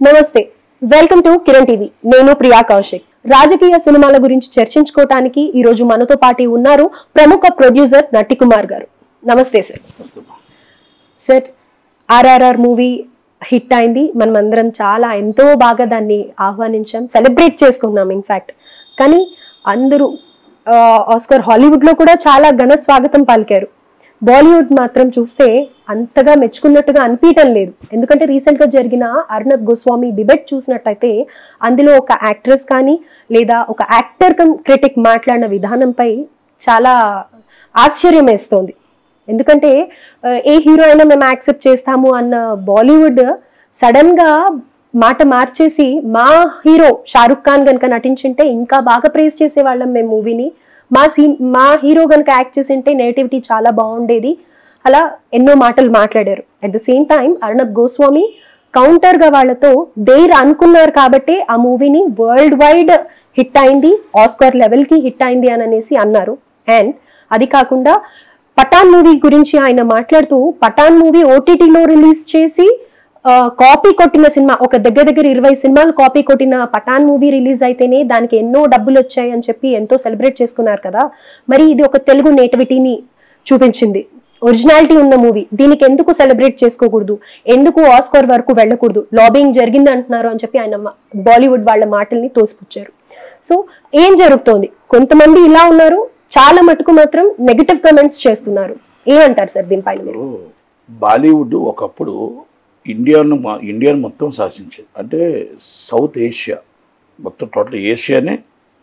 నమస్తే, welcome to Kiran TV. నేను ప్రియా కౌశిక్. రాజకీయ సినిమాల గురించి చర్చించుకోవడానికి ఈ రోజు మనతో పాటు ఉన్నారు ప్రముఖ ప్రొడ్యూసర్ నట్టి కుమార్ గారు. నమస్తే sir. Sir, RRR movie hit అయింది. మనం అందరం చాలా ఎంతో బాగా దాన్ని ఆహ్వానించాం, సెలబ్రేట్ చేసుకున్నాం ఇన్ఫాక్ట్. కానీ అందరూ ఆస్కార్ హాలీవుడ్ లో కూడా చాలా ఘన స్వాగతం పలికారు. బాలీవుడ్ మాత్రం చూస్తే అంతగా మెచ్చుకున్నట్టుగా అనిపించడం లేదు. ఎందుకంటే రీసెంట్ గా జరిగిన అర్నబ్ గోస్వామి డిబేట్ చూసినట్టయితే అందులో ఒక యాక్ట్రెస్ కానీ లేదా ఒక యాక్టర్ కమ్ క్రిటిక్ మాట్లాడిన విధానంపై చాలా ఆశ్చర్యం వేస్తోంది. ఎందుకంటే ఏ హీరో అయినా మేము యాక్సెప్ట్ చేస్తాము అన్న బాలీవుడ్ సడన్ గా మాట మార్చేసి మా హీరో షారుఖ్ ఖాన్ కనుక నటించింటే ఇంకా బాగా ప్రేస్ చేసేవాళ్ళం మేము మూవీని, మా హీరో కనుక యాక్ట్ చేసింటే నేటివిటీ చాలా బాగుండేది, అలా ఎన్నో మాటలు మాట్లాడారు. At the same time Arnab Goswami counter గా వాళ్ళతో దేర్ అనుకున్నారు కాబట్టి ఆ మూవీని వరల్డ్ వైడ్ హిట్ అయింది, ఆస్కార్ లెవెల్ కి హిట్ అయింది అని అనేసి అన్నారు. అండ్ అది కాకుండా పఠాన్ మూవీ గురించి ఆయన మాట్లాడుతూ, పఠాన్ మూవీ ఓటీటీలో రిలీజ్ చేసి కాపీ కొట్టిన సినిమా, ఒక దగ్గర 20 సినిమాలు కాపీ కొట్టిన పఠాన్ మూవీ రిలీజ్ అయితేనే దానికి ఎన్నో డబ్బులు వచ్చాయి అని చెప్పి ఎంతో సెలబ్రేట్ చేసుకున్నారు కదా. మరి ఇది ఒక తెలుగు నేటివిటీని చూపించింది, ఒరిజినాలిటీ ఉన్న మూవీ. దీనికి ఎందుకు సెలబ్రేట్ చేసుకోకూడదు, ఎందుకు ఆస్కార్ వరకు వెళ్ళకూడదు, లాబింగ్ జరిగింది అంటున్నారు అని చెప్పి ఆయన బాలీవుడ్ వాళ్ళ మాటల్ని తోసిపుచ్చారు. సో ఏం జరుగుతోంది? కొంతమంది ఇలా ఉన్నారు, చాలా మటుకు మాత్రం నెగటివ్ కమెంట్స్ చేస్తున్నారు. ఏమంటారు సార్ దీనిపైన మీరు? బాలీవుడ్ ఒకప్పుడు ఇండియాను మొత్తం శాసించేది. అంటే సౌత్ ఏషియా మొత్తం, టోటల్ ఏషియానే,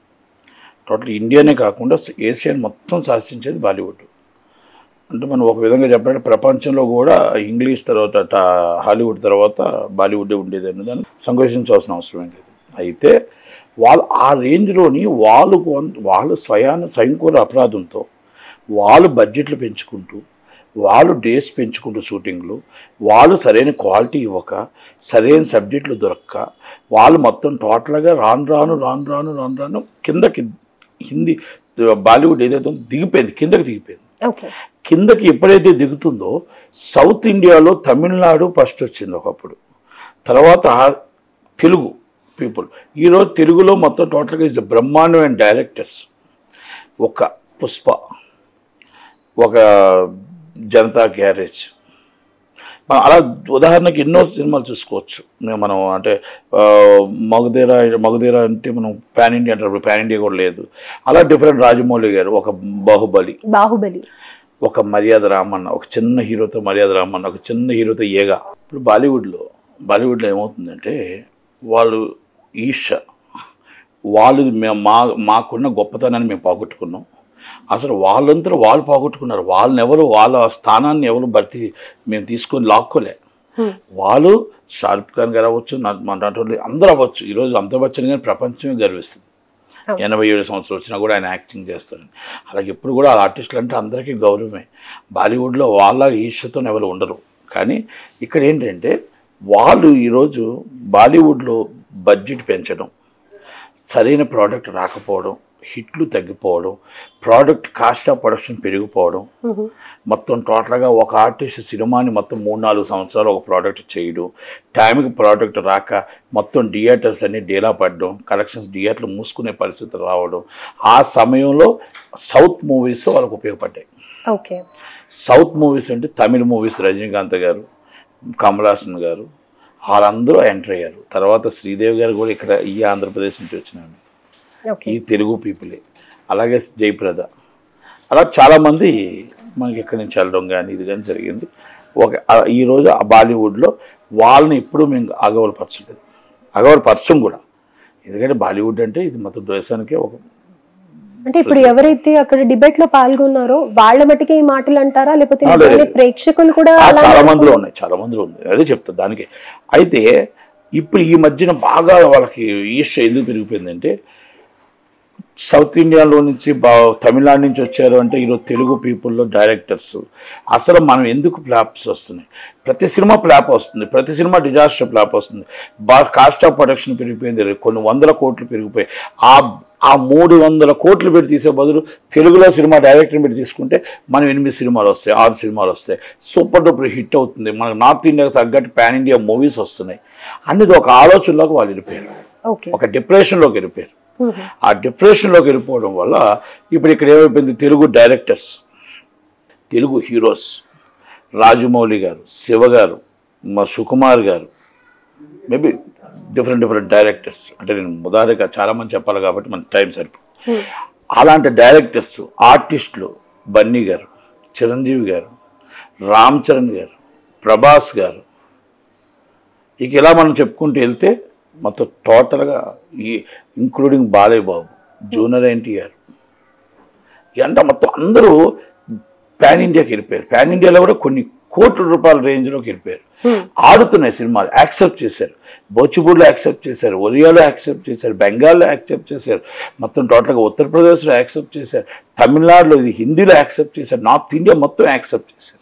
టోటల్ ఇండియానే కాకుండా ఏషియాని మొత్తం శాసించేది బాలీవుడ్. అంటే మనం ఒక విధంగా చెప్పాలంటే ప్రపంచంలో కూడా ఇంగ్లీష్ తర్వాత హాలీవుడ్ తర్వాత బాలీవుడ్ ఉండేది అనే దాన్ని సంకోచించాల్సిన అవసరం ఏం లేదు. అయితే వాళ్ళు ఆ రేంజ్లోని వాళ్ళు స్వయంకూల అపరాధంతో వాళ్ళు బడ్జెట్లు పెంచుకుంటూ, వాళ్ళు డేస్ పెంచుకుంటూ షూటింగ్లు, వాళ్ళు సరైన క్వాలిటీ ఇవ్వక, సరైన సబ్జెక్టులు దొరక్క, వాళ్ళు మొత్తం టోటల్గా రాను కిందకి హిందీ బాలీవుడ్ ఏదైతే దిగిపోయింది, కిందకి దిగిపోయింది. కిందకి ఎప్పుడైతే దిగుతుందో సౌత్ ఇండియాలో తమిళనాడు ఫస్ట్ వచ్చింది ఒకప్పుడు, తర్వాత తెలుగు పీపుల్. ఈరోజు తెలుగులో మొత్తం టోటల్గా ఇస్ ద బ్రహ్మాండమైన డైరెక్టర్స్. ఒక పుష్ప, ఒక జనతా గ్యారేజ్, అలా ఉదాహరణకి ఎన్నో సినిమాలు చూసుకోవచ్చు మనం. అంటే మగధీర అంటే మనం పాన్ ఇండియా అంటారు, పాన్ ఇండియా కూడా లేదు. అలా డిఫరెంట్. రాజమౌళి గారు ఒక బాహుబలి, ఒక మర్యాద రామన్న, ఒక చిన్న హీరోతో మర్యాద రామన్న, ఒక చిన్న హీరోతో ఏగా. ఇప్పుడు బాలీవుడ్లో ఏమవుతుందంటే వాళ్ళు వాళ్ళు మాకున్న గొప్పతనాన్ని మేము పోగొట్టుకున్నాం. అసలు వాళ్ళంతా వాళ్ళు పోగొట్టుకున్నారు. వాళ్ళ స్థానాన్ని ఎవరు భర్తీ మేము తీసుకొని లాక్కోలే. వాళ్ళు షారుఖ్ ఖాన్ గారు అవ్వచ్చు, అందరూ అవ్వచ్చు. ఈరోజు అమితాబ్ బచ్చన్ గారిని ప్రపంచమే గర్విస్తుంది. 87 సంవత్సరాలు వచ్చినా కూడా ఆయన యాక్టింగ్ చేస్తారని. అలాగే ఎప్పుడు కూడా ఆర్టిస్టులు అంటే అందరికీ గౌరవమే. బాలీవుడ్లో వాళ్ళ ఈర్ష్యతో ఎవరు ఉండరు. కానీ ఇక్కడ ఏంటంటే వాళ్ళు ఈరోజు బాలీవుడ్లో బడ్జెట్ పెంచడం, సరైన ప్రోడక్ట్ రాకపోవడం, హిట్లు తగ్గిపోవడం, ప్రోడక్ట్ కాస్ట్ ఆఫ్ ప్రొడక్షన్ పెరిగిపోవడం, మొత్తం టోటల్గా ఒక ఆర్టిస్ట్ సినిమాని మొత్తం 3-4 సంవత్సరాలు ఒక ప్రోడక్ట్ చేయడం, టైంకి ప్రోడక్ట్ రాక మొత్తం థియేటర్స్ అన్ని డీలా పడడం, కలెక్షన్స్ థియేటర్లు మూసుకునే పరిస్థితి రావడం. ఆ సమయంలో సౌత్ మూవీస్ వాళ్ళకు ఉపయోగపడ్డాయి. సౌత్ మూవీస్ అంటే తమిళ మూవీస్, రజనీకాంత్ గారు, కమల్ హాసన్ గారు, వాళ్ళందరూ ఎంటర్ అయ్యారు. తర్వాత శ్రీదేవి గారు కూడా ఇక్కడ ఈ ఆంధ్రప్రదేశ్ నుంచి వచ్చినారు, ఈ తెలుగు పీపులే. అలాగే జయప్రద, అలా చాలామంది మనకి ఎక్కడి నుంచి వెళ్ళడం కానీ ఇది కానీ జరిగింది. ఈరోజు ఆ బాలీవుడ్లో వాళ్ళని ఎప్పుడూ మేము అగౌరవపరచం కూడా. ఎందుకంటే బాలీవుడ్ అంటే ఇది మొత్తం దేశానికే ఒక. అంటే ఇప్పుడు ఎవరైతే అక్కడ డిబేట్ లో పాల్గొన్నారో వాళ్ళ మటుకే ఈ మాటలు అంటారా, లేకపోతే ప్రేక్షకులు కూడా? చాలా మందిలో ఉంది, అదే చెప్తా దానికి. అయితే ఇప్పుడు ఈ మధ్యన బాగా వాళ్ళకి ఈర్ష్య ఎందుకు పెరిగిపోయిందంటే, సౌత్ ఇండియాలో నుంచి తమిళనాడు నుంచి వచ్చారు అంటే ఈరోజు తెలుగు పీపుల్లో డైరెక్టర్స్ అసలు మనం ఎందుకు ఫ్లాప్స్ వస్తున్నాయి? ప్రతి సినిమా ఫ్లాప్ వస్తుంది, ప్రతి సినిమా డిజాస్టర్ ఫ్లాప్ వస్తుంది. కాస్ట్ ఆఫ్ ప్రొడక్షన్ పెరిగిపోయింది, కొన్ని 100 కోట్లు పెరిగిపోయి ఆ 300 కోట్లు పెట్టి తీసే బదులు తెలుగులో సినిమా డైరెక్టర్ని పెట్టి తీసుకుంటే మనం 8 సినిమాలు వస్తాయి, 6 సినిమాలు వస్తాయి, సూపర్ డూపర్ హిట్ అవుతుంది. మనకు నార్త్ ఇండియాకి తగ్గట్టు పాన్ ఇండియా మూవీస్ వస్తున్నాయి. అనేది ఒక ఆలోచనలోకి వాళ్ళు వెళ్ళిపోయారు, ఒక డిప్రెషన్లోకి వెళ్ళిపోయారు. ఆ డిప్రెషన్లోకి వెళ్ళిపోవడం వల్ల ఇప్పుడు ఇక్కడ ఏమైపోయింది, తెలుగు డైరెక్టర్స్, తెలుగు హీరోస్, రాజమౌళి గారు, శివ గారు, మా సుకుమార్ గారు, మేబీ డిఫరెంట్ డైరెక్టర్స్, అంటే నేను ఉదాహరణగా చాలామంది చెప్పాలి కాబట్టి మన టైం సరిపోదు. అలాంటి డైరెక్టర్స్, ఆర్టిస్టులు, బన్నీ గారు, చిరంజీవి గారు, రామ్ చరణ్ గారు, ప్రభాస్ గారు, ఇక ఇలా మనం చెప్పుకుంటూ వెళ్తే మొత్తం టోటల్గా ఈ ఇంక్లూడింగ్ బాలయ్య బాబు, జూనియర్ ఎన్టీఆర్, ఇదంతా మొత్తం అందరూ పాన్ ఇండియాకి వెళ్ళిపోయారు. పాన్ ఇండియాలో కూడా కొన్ని కోట్ల రూపాయల రేంజ్లోకి వెళ్ళిపోయారు. ఆడుతున్నాయి సినిమాలు, యాక్సెప్ట్ చేశారు. బోచిపూడిలో యాక్సెప్ట్ చేశారు, ఒరియాలో యాక్సెప్ట్ చేశారు, బెంగాల్లో యాక్సెప్ట్ చేశారు, మొత్తం టోటల్గా ఉత్తరప్రదేశ్లో యాక్సెప్ట్ చేశారు, తమిళనాడులో ఇది హిందీలో యాక్సెప్ట్ చేశారు, నార్త్ ఇండియా మొత్తం యాక్సెప్ట్ చేశారు.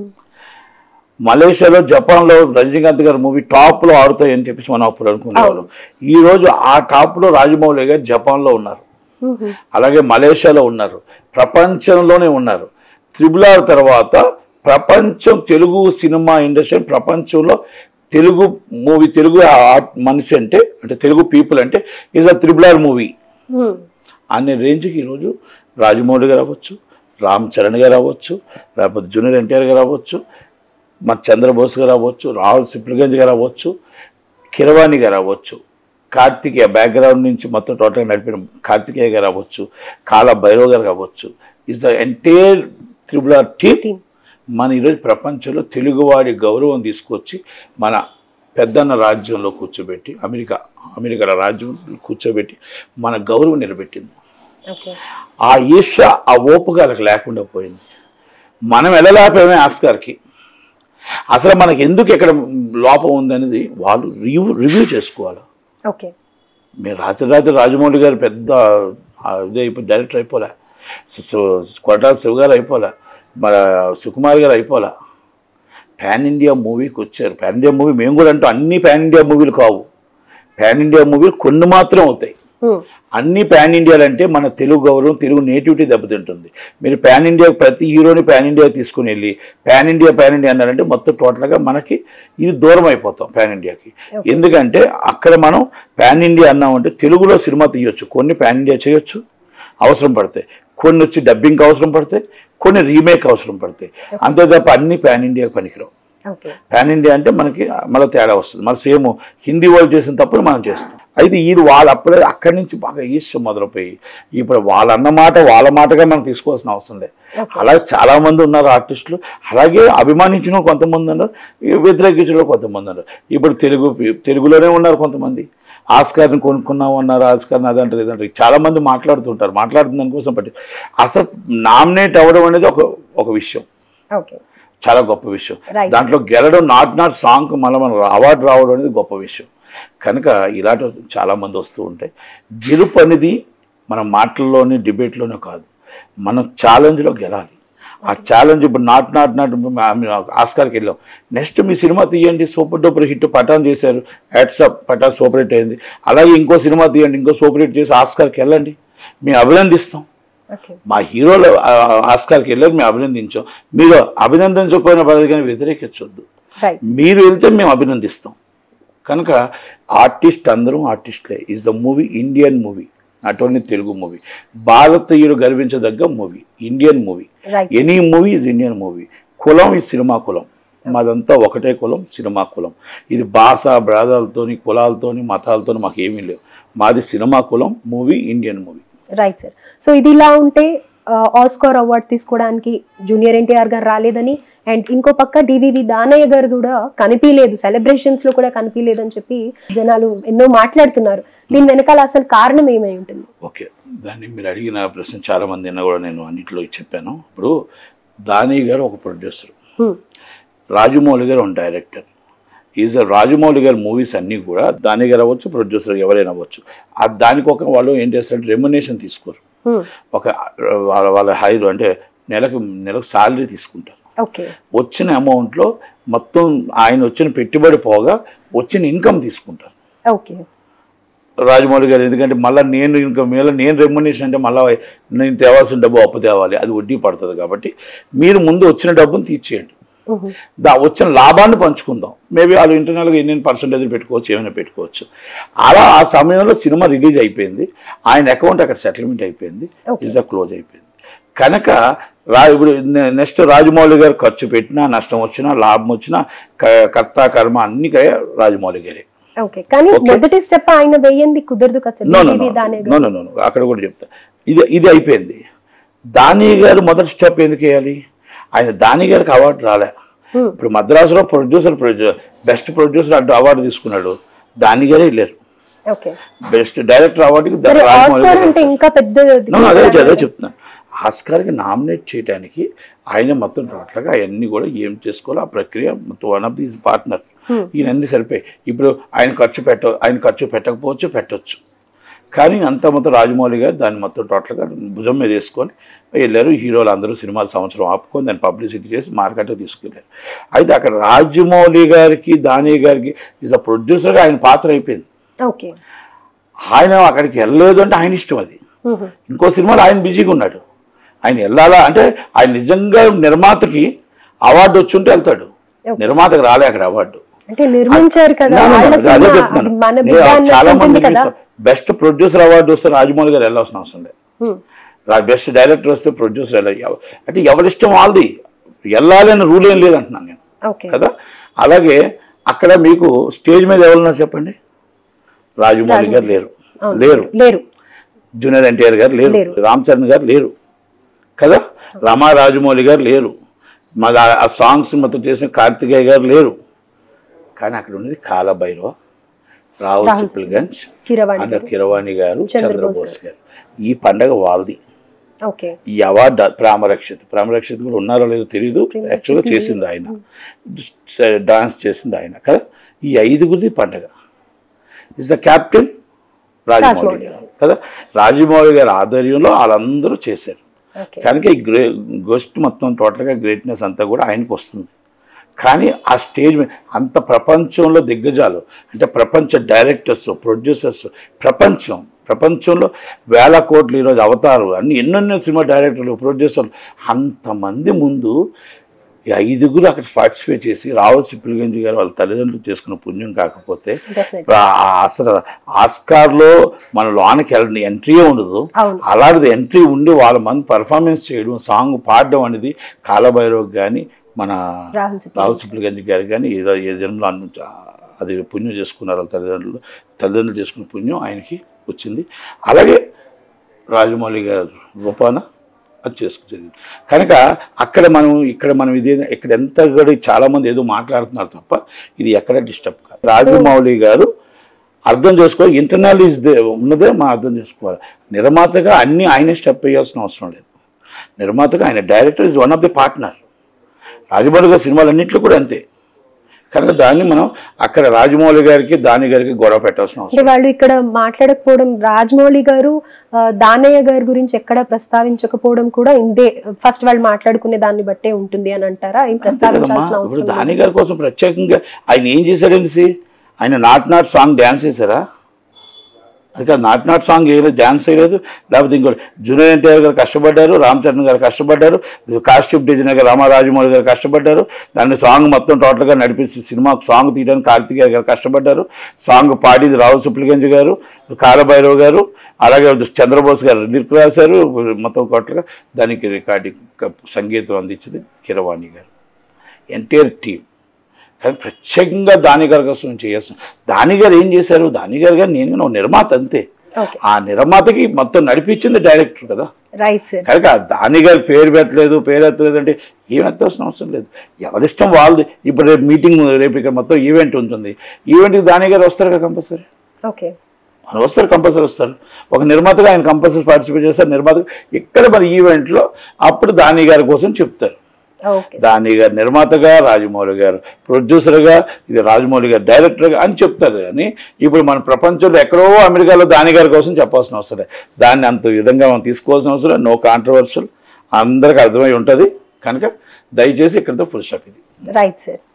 మలేషియాలో, జపాన్లో రజనీకాంత్ గారి మూవీ టాప్లో ఆడుతాయని చెప్పేసి మనం అప్పుడు అనుకునేవాళ్ళం. ఈరోజు ఆ టాప్లో రాజమౌళి గారు జపాన్లో ఉన్నారు, అలాగే మలేషియాలో ఉన్నారు, ప్రపంచంలోనే ఉన్నారు. RRR తర్వాత ప్రపంచం తెలుగు సినిమా ఇండస్ట్రీ, ప్రపంచంలో తెలుగు మూవీ, తెలుగు మనిషి అంటే తెలుగు పీపుల్ అంటే ఈజ్ అ RRR మూవీ అనే రేంజ్కి ఈరోజు రాజమౌళి గారు అవ్వచ్చు, రామ్ చరణ్ గారు అవ్వచ్చు, లేకపోతే జూనియర్ ఎన్టీఆర్ గారు అవ్వచ్చు, మన చంద్రబోస్ గారు అవ్వచ్చు, రాహుల్ సిప్లిగంజ్ గారు అవ్వచ్చు, కిరవాణి గారు అవ్వచ్చు, కార్తికేయ బ్యాక్గ్రౌండ్ నుంచి మొత్తం టోటల్గా నడిపిన కార్తికేయ గారు అవ్వచ్చు, కాలా భైరవ్ గారు అవ్వచ్చు, is the entire RRR team మన ఈరోజు ప్రపంచంలో తెలుగువాడి గౌరవం తీసుకొచ్చి మన పెద్దన్న రాజ్యంలో కూర్చోబెట్టి, అమెరికా రాజ్యం కూర్చోబెట్టి మన గౌరవం నిలబెట్టింది. ఆ ఈర్ష, ఆ ఓపుగా వాళ్ళకి లేకుండా పోయింది. మనం వెళ్ళలేకపోయామే ఆస్కార్కి. అసలు మనకి ఎందుకు ఎక్కడ లోపం ఉందనేది వాళ్ళు రివ్యూ చేసుకోవాలి. మీరు రాత్రి రాజమౌళి గారు పెద్ద ఇదే అయిపోయి డైరెక్టర్ అయిపోలే, కొట్టాల శివ గారు అయిపోలే, మన సుకుమార్ గారు అయిపోలే, పాన్ ఇండియా మూవీకి వచ్చారు. పాన్ ఇండియా మూవీ మేము కూడా అంటూ అన్ని పాన్ ఇండియా మూవీలు కావు, పాన్ ఇండియా మూవీలు కొన్ని మాత్రం అవుతాయి. అన్ని పాన్ ఇండియాలు అంటే మన తెలుగు గౌరవం, తెలుగు నేటివిటీ దెబ్బతింటుంది. మీరు పాన్ ఇండియా ప్రతి హీరోని పాన్ ఇండియా తీసుకుని వెళ్ళి పాన్ ఇండియా అన్నారంటే మొత్తం టోటల్గా మనకి ఇది దూరం అయిపోతాం పాన్ ఇండియాకి. ఎందుకంటే అక్కడ మనం పాన్ ఇండియా అన్నామంటే తెలుగులో సినిమా తీయొచ్చు, కొన్ని పాన్ ఇండియా చేయొచ్చు అవసరం పడతాయి, కొన్ని వచ్చి డబ్బింగ్కి అవసరం పడతాయి, కొన్ని రీమేక్ అవసరం పడతాయి. అంతే తప్ప అన్ని పాన్ ఇండియాకి పనికిరావు. పాన్ ఇండియా అంటే మనకి మళ్ళీ తేడా వస్తుంది. మన సేమ్ హిందీ వాళ్ళు చేసిన తప్పులు మనం చేస్తాం. అయితే ఇది వాళ్ళు అప్పుడే అక్కడి నుంచి బాగా ఈర్ష్య మొదలుపోయి ఇప్పుడు వాళ్ళ మాటగా మనం తీసుకోవాల్సిన అవసరం లేదు. అలాగే చాలామంది ఉన్నారు ఆర్టిస్టులు, అలాగే అభిమానించిన కొంతమంది ఉన్నారు, వ్యతిరేకించిన కొంతమంది ఉన్నారు. ఇప్పుడు తెలుగులోనే ఉన్నారు కొంతమంది, ఆస్కార్ని కొనుక్కున్నాం అన్నారు, ఆస్కార్ని అదంటారు ఇదంటారు, చాలామంది మాట్లాడుతుంటారు. మాట్లాడుతున్న దానికోసం బట్టి అసలు నామినేట్ అవ్వడం అనేది ఒక విషయం, చాలా గొప్ప విషయం. దాంట్లో గెలడం నాట్ సాంగ్ మళ్ళీ మనకు అవార్డు రావడం అనేది గొప్ప విషయం. కనుక ఇలాంటి చాలామంది వస్తూ ఉంటాయి. గెలుపు అనేది మన మాటల్లోనే డిబేట్లోనే కాదు, మనం ఛాలెంజ్లో గెలాలి. ఆ ఛాలెంజ్ ఇప్పుడు నాట్ ఆస్కార్కి వెళ్ళాం, నెక్స్ట్ మీ సినిమా తీయండి, సూపర్ డూపర్ హిట్ పఠాన్ చేశారు, హ్యాట్సాప్ పఠాన్ సూపర్ హిట్ అయింది, అలాగే ఇంకో సినిమా తీయండి, ఇంకో సూపర్ హిట్ చేసి ఆస్కార్కి వెళ్ళండి, మేము అభినందిస్తాం. మా హీరోలు ఆస్కార్కి వెళ్ళారు, మేము అభినందించాం. మీరు అభినందించకపోయిన పద్ధతి కానీ వ్యతిరేకించొద్దు, మీరు వెళ్తే మేము అభినందిస్తాం. కనుక ఆర్టిస్ట్ అందరం ఆర్టిస్టులే. Is the movie Indian movie, not only Telugu movie, భారతీయులు గర్వించదగ్గ movie, Indian movie. Any movie is Indian movie. కులం ఈ సినిమా కులం, మాదంతా ఒకటే కులం, సినిమా కులం. ఇది భాష భేదాలతోని, కులాలతోని, మతాలతోని మాకు ఏమీ లేవు. మాది సినిమా కులం, movie Indian movie. Right sir. So ఇది ఇలా ఉంటే ఆస్కార్ అవార్డు తీసుకోవడానికి జూనియర్ ఎన్టీఆర్ గారు రాలేదని, అండ్ ఇంకో పక్క డివివి దానయ్య గారు కూడా కనిపించలేదు, సెలబ్రేషన్స్ లో కూడా కనిపించలేదు అని చెప్పి జనాలు ఎన్నో మాట్లాడుతున్నారు. దీని వెనకాల అసలు కారణం ఏమై ఉంటుంది? ఓకే, దాన్ని మీరు అడిగిన ప్రశ్న చాలా మంది అయినా కూడా నేను అన్నింటిలో చెప్పాను. ఇప్పుడు దానయ్య గారు ఒక ప్రొడ్యూసర్, రాజమౌళి గారు ఒక డైరెక్టర్. రాజమౌళి గారి మూవీస్ అన్నీ కూడా దానయ్య గారు అవ్వచ్చు, ప్రొడ్యూసర్ ఎవరైనా అవ్వచ్చు, దానికి ఒక వాళ్ళు ఏం చేస్తారంటే రెమ్యునేషన్ తీసుకోరు. ఒక వాళ్ళ హైర్ అంటే నెలకు శాలరీ తీసుకుంటారు. వచ్చిన అమౌంట్లో మొత్తం ఆయన వచ్చిన పెట్టుబడి పోగా వచ్చిన ఇన్కమ్ తీసుకుంటారు రాజమౌళి గారు. ఎందుకంటే మళ్ళీ నేను రెమ్యునేషన్ అంటే మళ్ళీ నేను తేవాల్సిన డబ్బు అప్పు తేవాలి, అది వడ్డీ పడుతుంది. కాబట్టి మీరు ముందు వచ్చిన డబ్బును తీర్చేయండి, వచ్చిన లాభాన్ని పంచుకుందాం. మేబీ వాళ్ళు ఇంటర్నల్గా ఎన్ని పర్సెంటేజ్ పెట్టుకోవచ్చు, ఏమైనా పెట్టుకోవచ్చు. అలా ఆ సమయంలో సినిమా రిలీజ్ అయిపోయింది, ఆయన అకౌంట్ అక్కడ సెటిల్మెంట్ అయిపోయింది, ఈజ్ క్లోజ్ అయిపోయింది. కనుక ఇప్పుడు నెక్స్ట్ రాజమౌళి గారు ఖర్చు పెట్టినా, నష్టం వచ్చినా, లాభం వచ్చినా, కర్త కర్మ అన్ని రాజమౌళి గారే. కానీ మొదటి స్టెప్ ఆయన వేయండి కుదరదు కదా. అక్కడ కూడా చెప్తా, ఇది అయిపోయింది. దాని గారు మొదటి స్టెప్ ఎందుకు వేయాలి? ఆయన దాని గారికి అవార్డు రాలే. ఇప్పుడు మద్రాసులో బెస్ట్ ప్రొడ్యూసర్ అంటూ అవార్డు తీసుకున్నాడు, దాని గారే వెళ్ళారు. బెస్ట్ డైరెక్టర్ అవార్డుకి అదే చెప్తున్నాను. ఆస్కార్కి నామినేట్ చేయడానికి ఆయన మొత్తం టోటల్గా అవన్నీ కూడా ఏం చేసుకోవాలో ఆ ప్రక్రియ మొత్తం వన్ ఆఫ్ దీస్ పార్ట్నర్ ఈయన అన్ని సరిపోయి. ఇప్పుడు ఆయన ఖర్చు పెట్టకపోవచ్చు, పెట్టవచ్చు. కానీ అంత మొత్తం రాజమౌళి గారు దాన్ని మొత్తం టోటల్గా భుజం మీద వేసుకొని వెళ్ళారు. హీరోలు అందరూ సినిమాలు సంవత్సరం ఆపుకొని దాన్ని పబ్లిసిటీ చేసి మార్కెట్కి తీసుకెళ్ళారు. అయితే అక్కడ రాజమౌళి గారికి, దాని గారికి ఈజ్ అ ప్రొడ్యూసర్గా ఆయన పాత్ర అయిపోయింది. ఆయన అక్కడికి వెళ్ళలేదు అంటే ఆయన ఇష్టం అది. ఇంకో సినిమాలో ఆయన బిజీగా ఉన్నాడు, ఆయన వెళ్ళాలా అంటే ఆయన నిజంగా నిర్మాతకి అవార్డు వచ్చి ఉంటే వెళ్తాడు, నిర్మాతకు రాలే అక్కడ అవార్డు. చాలా మంది బెస్ట్ ప్రొడ్యూసర్ అవార్డు వస్తే రాజమౌళి గారు వెళ్ళాల్సిన అవసరం లేదు, బెస్ట్ డైరెక్టర్ వస్తే ప్రొడ్యూసర్ వెళ్ళాలి. అంటే ఎవరిష్టం వాళ్ళది, వెళ్ళాలి అని రూల్ ఏం లేదంటున్నాను నేను కదా. అలాగే అక్కడ మీకు స్టేజ్ మీద ఎవరున్నారు చెప్పండి? రాజమౌళి గారు లేరు, జూనియర్ ఎన్టీఆర్ గారు లేరు, రామ్ చరణ్ గారు లేరు కదా, రమా రాజమౌళి గారు లేరు, మాది ఆ సాంగ్స్ మొత్తం చేసిన కార్తికేయ గారు లేరు. కానీ అక్కడ ఉన్నది కాలభైరవ, రావుల్ సిప్లిగంజ్, కిరవాణి గారు, చంద్రబోస్ గారు. ఈ పండగ వాళ్ళది. ఈ అవార్డు ప్రేమరక్షిత్ కూడా ఉన్నారో లేదో తెలియదు, యాక్చువల్గా చేసింది ఆయన, డాన్స్ చేసింది ఆయన కదా. ఈ ఐదుగురిది పండగ. ఇస్ ద క్యాప్టెన్ రాజమౌళి గారు కదా. రాజమౌళి గారి ఆధ్వర్యంలో వాళ్ళందరూ చేశారు. కనుక ఈ గోస్ట్ మొత్తం టోటల్గా గ్రేట్నెస్ అంతా కూడా ఆయనకు వస్తుంది. కానీ ఆ స్టేజ్ మీద అంత ప్రపంచంలో దిగ్గజాలు అంటే ప్రపంచ డైరెక్టర్స్, ప్రొడ్యూసర్స్, ప్రపంచంలో వేల కోట్లు ఈరోజు అవతారు అన్ని ఎన్నెన్నో సినిమా డైరెక్టర్లు, ప్రొడ్యూసర్లు, అంతమంది ముందు ఈ ఐదుగురు అక్కడ పార్టిసిపేట్ చేసి రావుల్ సిప్లిగంజ్ గారు వాళ్ళ తల్లిదండ్రులు చేసుకున్న పుణ్యం కాకపోతే అసలు ఆస్కార్లో మన లోనికి వెళ్ళండి ఎంట్రీయే ఉండదు. అలాంటిది ఎంట్రీ ఉండి వాళ్ళ మంది పర్ఫార్మెన్స్ చేయడం, సాంగ్ పాడడం అనేది కాలభైరవ్ కానీ మన రావుల్ సిప్లిగంజ్ గారు కానీ ఏదో ఏ జన్మలో అది పుణ్యం చేసుకున్నారు వాళ్ళ తల్లిదండ్రులు చేసుకున్న పుణ్యం ఆయనకి వచ్చింది. అలాగే రాజమౌళి గారు రూపాన అది చేసుకుని కనుక ఇక్కడ మనం ఇక్కడ ఎంత కూడా చాలామంది ఏదో మాట్లాడుతున్నారు తప్ప ఇది ఎక్కడ డిస్టర్బ్ కాదు. రాజమౌళి గారు అర్థం చేసుకోవాలి, ఇంటర్నల్ ఉన్నదే మనం అర్థం చేసుకోవాలి. నిర్మాతగా అన్నీ ఆయనే స్టెప్ వేయాల్సిన అవసరం లేదు. నిర్మాతగా ఆయన director is one of the partner. రాజమౌళి గారి సినిమాలన్నింటిలో కూడా అంతే. కనుక దాన్ని మనం అక్కడ రాజమౌళి గారికి, దాని గారికి గొడవ పెట్టాల్సిన అవసరం. వాళ్ళు ఇక్కడ మాట్లాడకపోవడం, రాజమౌళి గారు దానయ్య గారి గురించి ఎక్కడ ప్రస్తావించకపోవడం కూడా ఇందే ఫస్ట్ వాళ్ళు మాట్లాడుకునే దాన్ని బట్టే ఉంటుంది అని అంటారా? ప్రస్తావించాల్సిన అవసరం. దాని గారి కోసం ప్రత్యేకంగా ఆయన ఏం చేశాడండి? ఆయన నాట్ సాంగ్ డ్యాన్స్ చేశారా? అది కాదు, నాట్ సాంగ్ వేయలేదు, డ్యాన్స్ వేయలేదు. లేకపోతే ఇంకోటి జూనియర్ ఎన్టీఆర్ గారు కష్టపడ్డారు, రామ్ చరణ్ గారు కష్టపడ్డారు, కాస్ట్యూమ్ డిజైనర్ రామా రాజమౌళి గారు కష్టపడ్డారు. దాన్ని సాంగ్ మొత్తం టోటల్గా నడిపించి సినిమా సాంగ్ తీయడానికి కార్తికేయ గారు కష్టపడ్డారు. సాంగ్ పాడింది రావుల్ సిప్లిగంజ్ గారు, కాలభైరవ్ గారు, అలాగే చంద్రబోస్ గారు లిరిక్ రాశారు. మొత్తం టోటల్గా దానికి రికార్డింగ్ సంగీతం అందించింది కిరవాణి గారు. ఎన్టీఆర్ టీం. కానీ ప్రత్యేకంగా దాని గారి కోసం చేయాల్సిన దాని గారు ఏం చేశారు? దాని గారు నేను నిర్మాత అంతే. ఆ నిర్మాతకి మొత్తం నడిపించింది డైరెక్టర్ కదా. కనుక దాని గారి పేరు ఎత్తలేదు అంటే ఏం ఎత్తాల్సిన అవసరం లేదు, ఎవరిష్టం వాళ్ళది. ఇప్పుడు రేపు మీటింగ్, రేపు ఇక్కడ మొత్తం ఈవెంట్ ఉంటుంది, ఈవెంట్కి దాని గారు వస్తారు కదా కంపల్సరీ. మనం వస్తారు, కంపల్సరీ వస్తారు. ఒక నిర్మాతగా ఆయన కంపల్సరీ పార్టిసిపేట్ చేస్తారు. నిర్మాతగా ఇక్కడ మరి ఈవెంట్లో అప్పుడు దాని గారి కోసం చెప్తారు. దాని గారు నిర్మాతగా, రాజమౌళి గారు ప్రొడ్యూసర్గా, ఇది రాజమౌళి గారు డైరెక్టర్గా అని చెప్తారు. కానీ ఇప్పుడు మన ప్రపంచంలో ఎక్కడో అమెరికాలో దాని గారి కోసం చెప్పాల్సిన అవసరం లేదు. దాన్ని అంత విధంగా మనం తీసుకోవాల్సిన అవసరం, నో కాంట్రవర్షియల్, అందరికి అర్థమై ఉంటుంది. కనుక దయచేసి ఇక్కడితో ఫుల్ స్టాప్. ఇది రైట్ సార్.